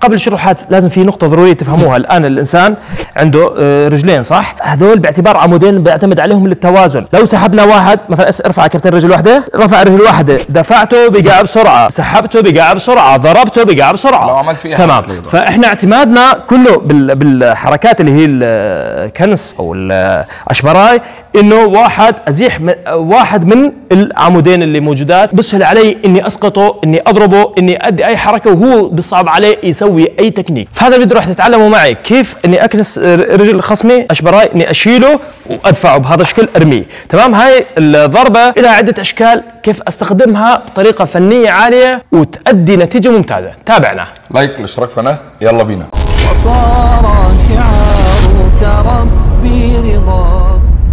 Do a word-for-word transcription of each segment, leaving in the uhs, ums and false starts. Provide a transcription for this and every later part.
قبل الشروحات لازم في نقطة ضرورية تفهموها. الآن الإنسان عنده رجلين صح؟ هذول باعتبار عمودين بيعتمد عليهم للتوازن. لو سحبنا واحد مثلا ارفع كابتن رجل واحدة، رفع رجل واحدة، دفعته بقع بسرعة، سحبته بقع بسرعة، ضربته بقع بسرعة. لو عملت فيها تمام. فإحنا اعتمادنا كله بالحركات اللي هي الكنس أو الأشبراي إنه واحد أزيح واحد من العمودين اللي موجودات، بسهل علي إني أسقطه، إني أضربه، إني أدي أي حركة وهو بصعب عليه يسوي أي تكنيك. فهذا اللي راح تتعلموا معي كيف إني أكنس رجل خصمي أشبراي، إني أشيله وأدفعه بهذا الشكل أرميه. تمام. هاي الضربة لها عدة أشكال كيف أستخدمها بطريقة فنية عالية وتؤدي نتيجة ممتازة. تابعنا. لايك الاشتراك في القناة، يلا بينا. وصار شعارك ربي رضاك.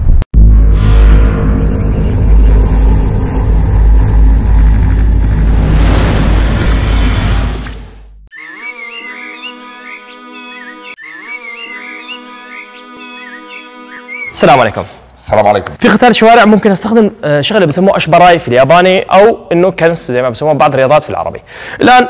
السلام عليكم. السلام عليكم. في قتال الشوارع ممكن استخدم شغله بسموه اشبراي في الياباني او انه كنس زي ما بسموه بعض الرياضات في العربي. الان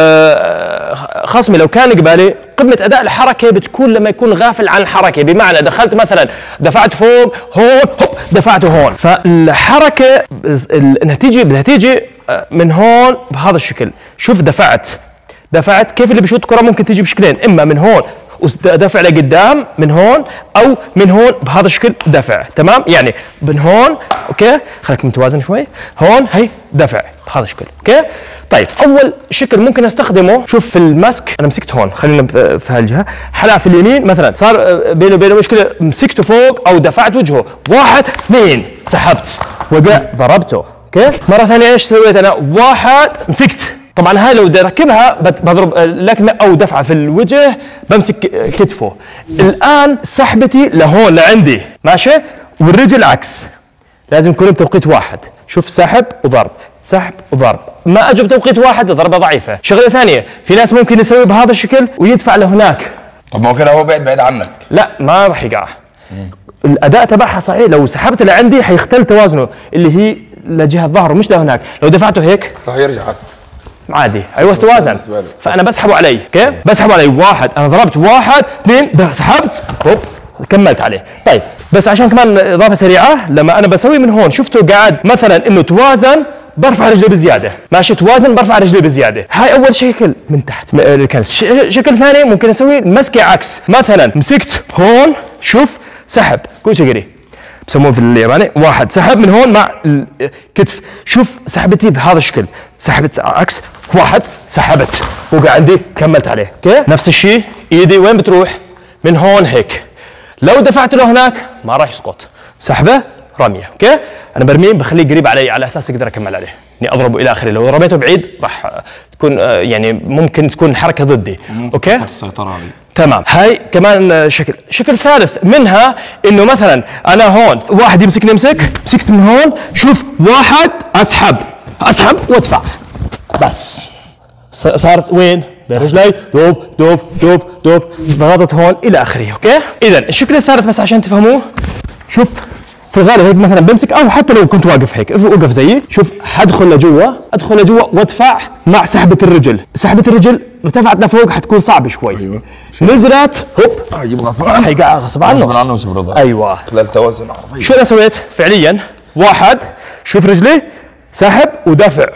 خصمي لو كان قبالي قمه اداء الحركه بتكون لما يكون غافل عن الحركه، بمعنى دخلت مثلا دفعت فوق هون هوب دفعته هون، فالحركه النتيجه بدها تيجي من هون بهذا الشكل. شوف دفعت دفعت كيف اللي بشوت كره ممكن تيجي بشكلين، اما من هون ودفع لقدام من هون او من هون بهذا الشكل دفع. تمام. يعني من هون اوكي خليك متوازن شوي، هون هي دفع بهذا الشكل. اوكي طيب اول شكل ممكن استخدمه، شوف في المسك انا مسكت هون، خلينا في هالجهه، حلع في اليمين مثلا صار بينه وبينه مشكله، مسكته فوق او دفعت وجهه، واحد اثنين سحبت وقع ضربته. اوكي مره ثانيه ايش سويت انا؟ واحد مسكت، طبعا هاي لو بدي اركبها بضرب لكمه او دفعه في الوجه بمسك كتفه. الان سحبتي لهون لعندي ماشي، والرجل عكس، لازم يكون بتوقيت واحد. شوف سحب وضرب سحب وضرب، ما اجى بتوقيت واحد ضربه ضعيفه. شغله ثانيه في ناس ممكن يسوي بهذا الشكل ويدفع لهناك. طب ما هو كده هو بعد بعيد عنك. لا ما راح يقع. الاداء تبعها صحيح، لو سحبت لعندي حيختل توازنه اللي هي لجهه ظهره مش لهناك. لو دفعته هيك راح يرجع عادي، ايوه توازن. فانا بسحبه علي. اوكي بسحبه علي واحد، انا ضربت واحد اثنين سحبت هوب كملت عليه. طيب بس عشان كمان اضافه سريعه، لما انا بسوي من هون شفته قاعد مثلا انه توازن برفع رجلي بزياده، ماشي توازن برفع رجلي بزياده. هاي اول شكل من تحت الكنس. شكل ثاني ممكن اسوي مسكه عكس، مثلا مسكت هون شوف سحب كوشيجري بسموه في الياباني، واحد سحب من هون مع الكتف، شوف سحبتي بهذا الشكل، سحبت عكس واحد سحبت وقع عندي كملت عليه. اوكي نفس الشيء ايدي وين بتروح؟ من هون هيك، لو دفعت له هناك ما راح يسقط، سحبه رميه. اوكي انا برميه بخليه قريب علي على اساس اقدر اكمل عليه، اني اضربه الى اخره. لو رميته بعيد راح تكون يعني ممكن تكون حركه ضدي. اوكي السيطره عليه. تمام. هاي كمان شكل. شكل ثالث منها انه مثلا انا هون واحد يمسكني امسك، مسكت من هون شوف واحد اسحب اسحب وادفع، بس صارت وين؟ بين رجلي دوف دوف دوف دوف ضغطت هون الى اخره. اوكي اذا الشكل الثالث بس عشان تفهموه، شوف في الغالب هيك مثلا بمسك، او حتى لو كنت واقف هيك وقف زيي، شوف حدخل لجوا ادخل لجوا وادفع مع سحبه الرجل. سحبه الرجل ارتفعت لفوق حتكون صعبه شوي. أيوة. نزلت هوب هيجيب غصب عنه، حيقع غصب عنه غصب عنه وسبرضه. ايوه خلال توازن عرضي. شو انا سويت فعليا؟ واحد شوف رجلي سحب ودافع،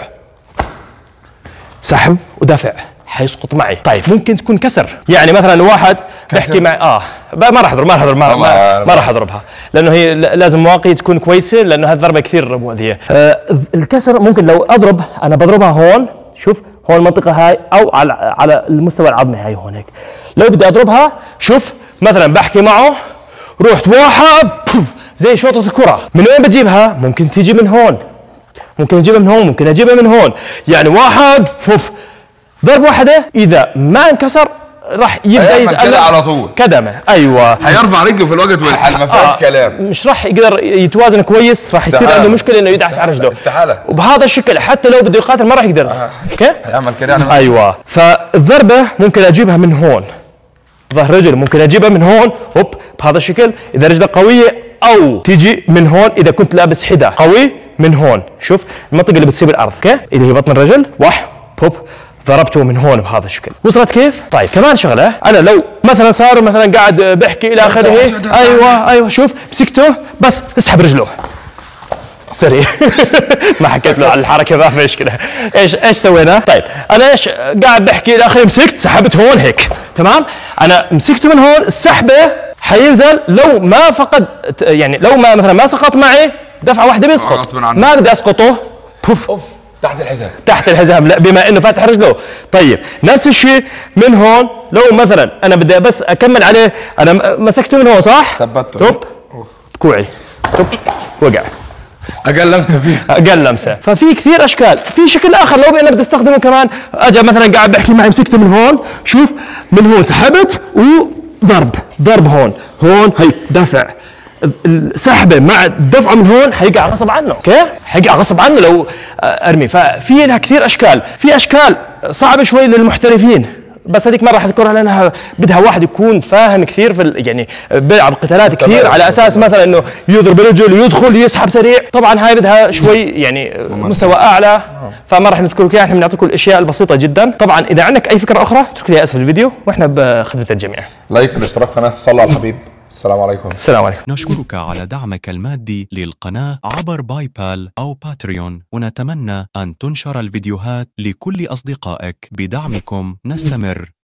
سحب ودافع حيسقط معي. طيب ممكن تكون كسر، يعني مثلا واحد بيحكي معي اه ما راح اضرب ما راح اضرب ما, ما, ما راح اضربها، لانه هي لازم مواقي تكون كويسه، لانه هذه الضربه كثير مؤذيه. آه الكسر ممكن لو اضرب انا بضربها هون، شوف هون المنطقه هاي او على على المستوى العظمي هاي هون هيك. لو بدي اضربها شوف مثلا بحكي معه رحت واحد زي شوطه الكره، من وين بجيبها؟ ممكن تيجي من هون، ممكن اجيبها من هون، ممكن اجيبها من هون، يعني واحد فوف ضرب واحده اذا ما انكسر راح يبدا يتألم على طول كدمه. ايوه هيرفع رجله في الوقت والحل ما فيهاش آه. كلام، مش راح يقدر يتوازن كويس، راح يصير عنده مشكله انه يدعس على رجله استحاله، وبهذا الشكل حتى لو بده يقاتل ما راح يقدر. آه. اوكي هيعمل كده يعني. ايوه فالضربه ممكن اجيبها من هون، ظهر رجل ممكن اجيبها من هون هوب بهذا الشكل اذا رجلك قويه، او تيجي من هون اذا كنت لابس حذاء قوي من هون. شوف المنطقه اللي بتصيب الارض. اوكي اذا هي بطن الرجل واح هوب ضربته من هون بهذا الشكل. وصلت كيف؟ طيب كمان شغله، انا لو مثلا صار مثلا قاعد بحكي الى اخره، ايوه ايوه شوف مسكته بس اسحب رجله سريع. ما حكيت له على الحركه، ما في مشكله. ايش ايش سوينا؟ طيب انا ايش قاعد بحكي الى اخره، مسكت سحبت هون هيك، تمام؟ انا مسكته من هون، السحبه حينزل لو ما فقد، يعني لو ما مثلا ما سقط معي دفعه واحده بيسقط، ما بدي اسقطه بوف تحت الحزام، تحت الحزام، لا بما انه فاتح رجله. طيب نفس الشيء من هون، لو مثلا انا بدي بس اكمل عليه، انا مسكته من هون صح؟ ثبته توب كوعي توب وقع، اقل لمسه فيه اقل لمسه. ففي كثير اشكال. في شكل اخر لو انا بدي استخدمه كمان، اجى مثلا قاعد بحكي معي مسكته من هون، شوف من هون سحبت وضرب ضرب هون هون، هي دافع، السحبه مع الدفعه من هون حيقع غصب عنه، اوكي؟ حيقع غصب عنه لو ارمي. ففي لها كثير اشكال. في اشكال صعبه شوي للمحترفين، بس هذيك مره حذكرها لانها بدها واحد يكون فاهم كثير في يعني بيلعب قتالات كثير، على اساس مثلا انه يضرب رجل يدخل يسحب سريع. طبعا هاي بدها شوي يعني مستوى اعلى، فما راح نذكر لك اياها، احنا بنعطيكم الاشياء البسيطه جدا. طبعا اذا عندك اي فكره اخرى اترك لي اسفل الفيديو واحنا بخدمه الجميع. لايك الاشتراك قناه، صلوا على الحبيب. السلام عليكم. السلام عليكم. نشكرك على دعمك المادي للقناة عبر باي بال أو باتريون، ونتمنى أن تنشر الفيديوهات لكل أصدقائك. بدعمكم نستمر.